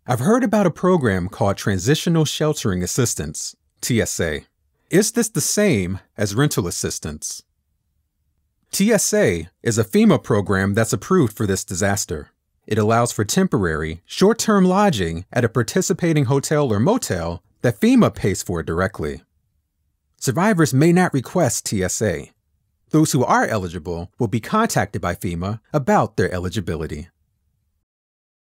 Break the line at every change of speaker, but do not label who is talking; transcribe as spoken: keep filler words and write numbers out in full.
I've heard about a program called Transitional Sheltering Assistance, T S A. Is this the same as rental assistance? T S A is a FEMA program that's approved for this disaster. It allows for temporary, short-term lodging at a participating hotel or motel that FEMA pays for directly. Survivors may not request T S A. Those who are eligible will be contacted by FEMA about their eligibility.